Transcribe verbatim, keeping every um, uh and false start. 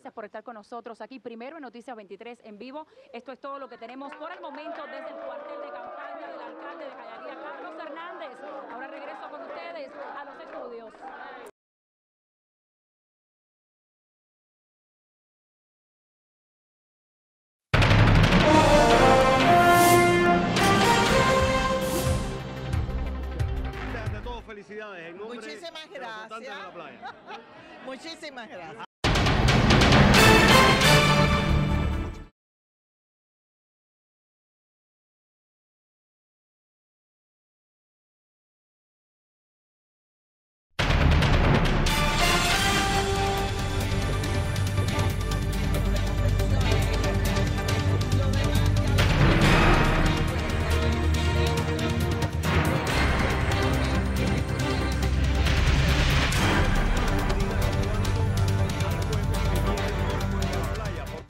gracias por estar con nosotros aquí primero en Noticias veintitrés en vivo. Esto es todo lo que tenemos por el momento desde el cuartel de campaña del alcalde de Jayalía, Carlos Hernández. Ahora regreso con ustedes a los estudios. Felicidades en nombre Muchísimas de los votantes de gracias. la playa. Muchísimas gracias.